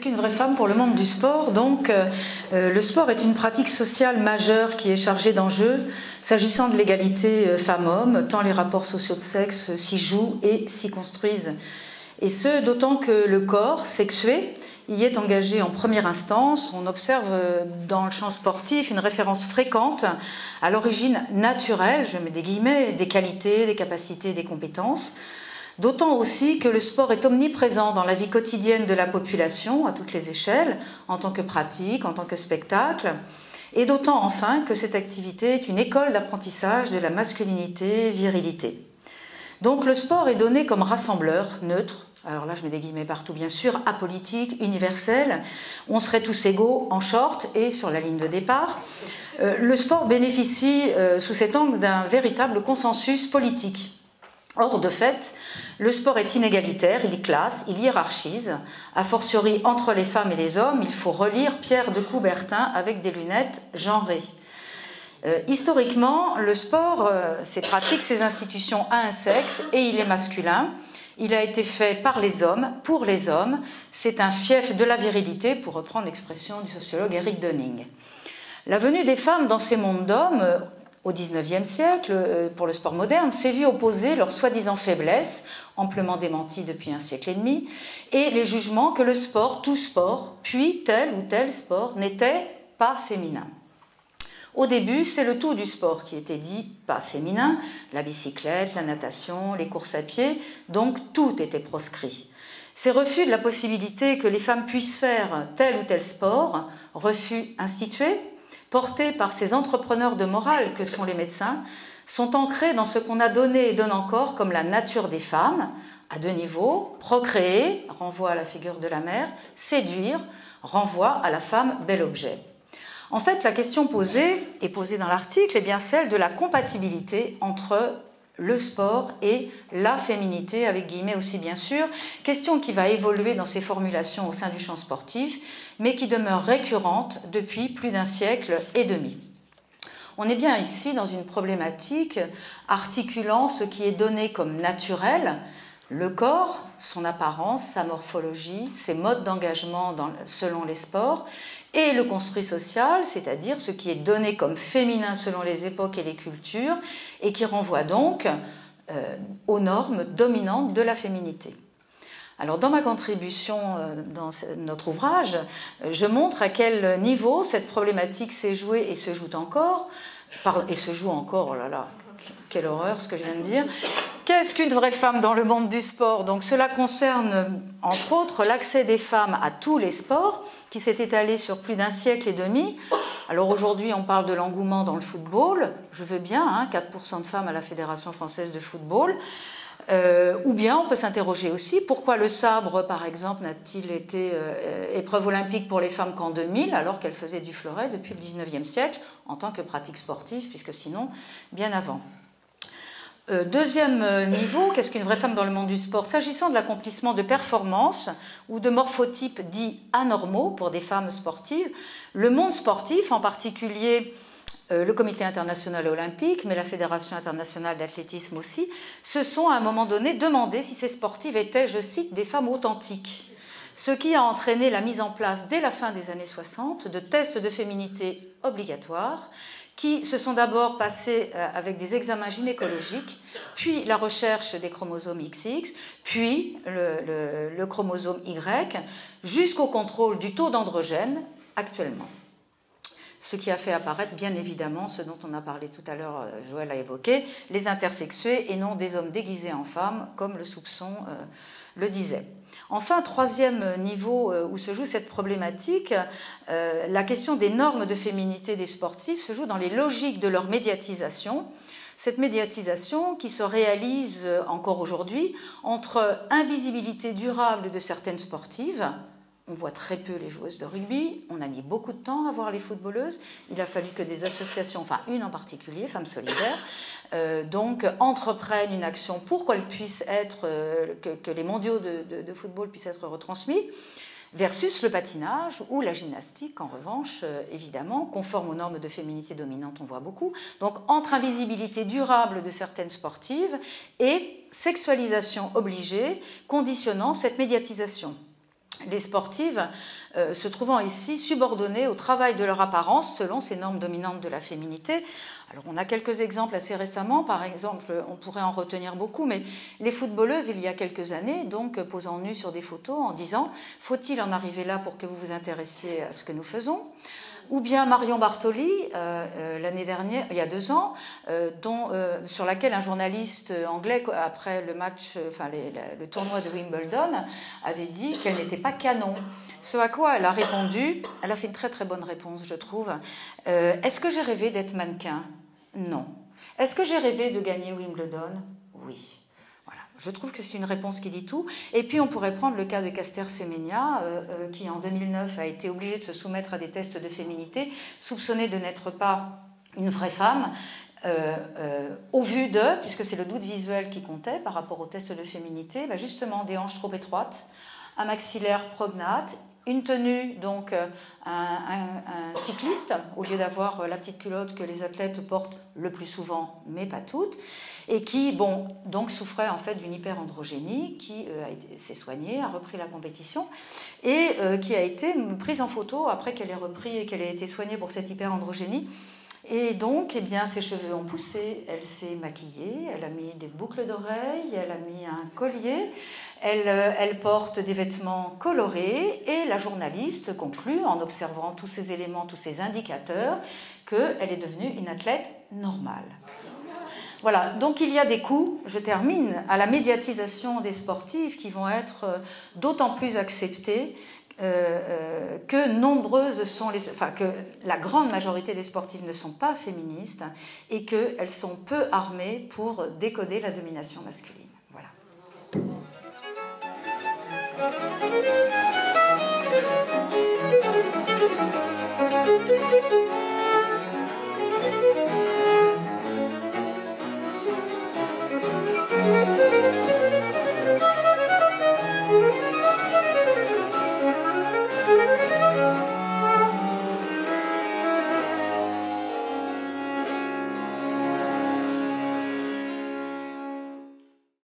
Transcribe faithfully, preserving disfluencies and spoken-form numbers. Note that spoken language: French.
qu'une vraie femme pour le monde du sport? Donc, euh, le sport est une pratique sociale majeure qui est chargée d'enjeux s'agissant de l'égalité euh, femmes-hommes, tant les rapports sociaux de sexe s'y jouent et s'y construisent. Et ce, d'autant que le corps sexué y est engagé en première instance. On observe dans le champ sportif une référence fréquente à l'origine naturelle, je mets des guillemets, des qualités, des capacités, des compétences. D'autant aussi que le sport est omniprésent dans la vie quotidienne de la population, à toutes les échelles, en tant que pratique, en tant que spectacle, et d'autant enfin que cette activité est une école d'apprentissage de la masculinité, virilité. Donc le sport est donné comme rassembleur, neutre, alors là je mets des guillemets partout bien sûr, apolitique, universel, on serait tous égaux en short et sur la ligne de départ. Euh, le sport bénéficie euh, sous cet angle d'un véritable consensus politique. Or, de fait, le sport est inégalitaire, il classe, il hiérarchise. A fortiori, entre les femmes et les hommes, il faut relire Pierre de Coubertin avec des lunettes genrées. Euh, historiquement, le sport, euh, ses pratiques, ses institutions a un sexe et il est masculin. Il a été fait par les hommes, pour les hommes. C'est un fief de la virilité, pour reprendre l'expression du sociologue Eric Dunning. La venue des femmes dans ces mondes d'hommes, euh, au dix-neuvième siècle, pour le sport moderne, s'est vu opposer leur soi-disant faiblesse, amplement démentie depuis un siècle et demi, et les jugements que le sport, tout sport, puis tel ou tel sport, n'était pas féminin. Au début, c'est le tout du sport qui était dit pas féminin, la bicyclette, la natation, les courses à pied, donc tout était proscrit. Ces refus de la possibilité que les femmes puissent faire tel ou tel sport, refus institués, portés par ces entrepreneurs de morale que sont les médecins, sont ancrés dans ce qu'on a donné et donne encore comme la nature des femmes, à deux niveaux. Procréer, renvoie à la figure de la mère, séduire, renvoie à la femme bel objet. En fait, la question posée, et posée dans l'article, est bien celle de la compatibilité entre le sport et la féminité, avec guillemets aussi bien sûr, question qui va évoluer dans ses formulations au sein du champ sportif, mais qui demeure récurrente depuis plus d'un siècle et demi. On est bien ici dans une problématique articulant ce qui est donné comme naturel, le corps, son apparence, sa morphologie, ses modes d'engagement dans, selon les sports, et le construit social, c'est-à-dire ce qui est donné comme féminin selon les époques et les cultures, et qui renvoie donc euh, aux normes dominantes de la féminité. Alors, dans ma contribution euh, dans notre ouvrage, je montre à quel niveau cette problématique s'est jouée et se joue encore, par, et se joue encore, oh là là, quelle horreur ce que je viens de dire. Qu'est-ce qu'une vraie femme dans le monde du sport? Donc, cela concerne, entre autres, l'accès des femmes à tous les sports, qui s'est étalé sur plus d'un siècle et demi. Alors aujourd'hui, on parle de l'engouement dans le football. Je veux bien, hein, quatre pour cent de femmes à la Fédération française de football. Euh, ou bien on peut s'interroger aussi pourquoi le sabre, par exemple, n'a-t-il été euh, épreuve olympique pour les femmes qu'en deux mille, alors qu'elle faisait du fleuret depuis le dix-neuvième siècle, en tant que pratique sportive, puisque sinon, bien avant. Euh, deuxième niveau, qu'est-ce qu'une vraie femme dans le monde du sport? S'agissant de l'accomplissement de performances ou de morphotypes dits anormaux pour des femmes sportives, le monde sportif, en particulier euh, le Comité international olympique, mais la Fédération internationale d'athlétisme aussi, se sont à un moment donné demandé si ces sportives étaient, je cite, des femmes authentiques. Ce qui a entraîné la mise en place, dès la fin des années soixante, de tests de féminité obligatoires, qui se sont d'abord passés avec des examens gynécologiques, puis la recherche des chromosomes X X, puis le, le, le chromosome Y, jusqu'au contrôle du taux d'androgène actuellement. Ce qui a fait apparaître bien évidemment ce dont on a parlé tout à l'heure, Joël a évoqué, les intersexués et non des hommes déguisés en femmes, comme le soupçon euh, le disait. Enfin, troisième niveau où se joue cette problématique, euh, la question des normes de féminité des sportifs se joue dans les logiques de leur médiatisation. Cette médiatisation qui se réalise encore aujourd'hui entre invisibilité durable de certaines sportives. On voit très peu les joueuses de rugby, on a mis beaucoup de temps à voir les footballeuses, il a fallu que des associations, enfin une en particulier, Femmes Solidaires, euh, donc entreprennent une action pour qu'elle puisse être, euh, que, que les mondiaux de, de, de football puissent être retransmis, versus le patinage ou la gymnastique, en revanche, euh, évidemment, conforme aux normes de féminité dominantes, on voit beaucoup. Donc entre invisibilité durable de certaines sportives et sexualisation obligée conditionnant cette médiatisation. les sportives euh, se trouvant ici subordonnées au travail de leur apparence selon ces normes dominantes de la féminité. Alors on a quelques exemples assez récemment, par exemple on pourrait en retenir beaucoup, mais les footballeuses il y a quelques années, donc posant nues sur des photos en disant « faut-il en arriver là pour que vous vous intéressiez à ce que nous faisons ?» Ou bien Marion Bartoli, euh, euh, l'année dernière, il y a deux ans, euh, dont, euh, sur laquelle un journaliste anglais, après le match, euh, enfin les, la, le tournoi de Wimbledon, avait dit qu'elle n'était pas canon. Ce à quoi elle a répondu, elle a fait une très très bonne réponse, je trouve. Euh, Est-ce que j'ai rêvé d'être mannequin? Non. Est-ce que j'ai rêvé de gagner Wimbledon? Oui. Je trouve que c'est une réponse qui dit tout. Et puis on pourrait prendre le cas de Caster Semenya, euh, euh, qui en deux mille neuf a été obligée de se soumettre à des tests de féminité, soupçonnée de n'être pas une vraie femme, euh, euh, au vu de, puisque c'est le doute visuel qui comptait par rapport aux tests de féminité, bah justement des hanches trop étroites, un maxillaire prognate, une tenue, donc euh, un, un, un cycliste, au lieu d'avoir la petite culotte que les athlètes portent le plus souvent, mais pas toutes, et qui, bon, donc souffrait en fait d'une hyperandrogénie, qui euh, s'est soignée, a repris la compétition, et euh, qui a été prise en photo après qu'elle ait repris et qu'elle ait été soignée pour cette hyperandrogénie. Et donc, eh bien, ses cheveux ont poussé, elle s'est maquillée, elle a mis des boucles d'oreilles, elle a mis un collier, elle, euh, elle porte des vêtements colorés, et la journaliste conclut, en observant tous ces éléments, tous ces indicateurs, qu'elle est devenue une athlète normale. Voilà, donc il y a des coûts, je termine, à la médiatisation des sportives qui vont être d'autant plus acceptés euh, euh, que nombreuses sont les, enfin que la grande majorité des sportives ne sont pas féministes et qu'elles sont peu armées pour décoder la domination masculine.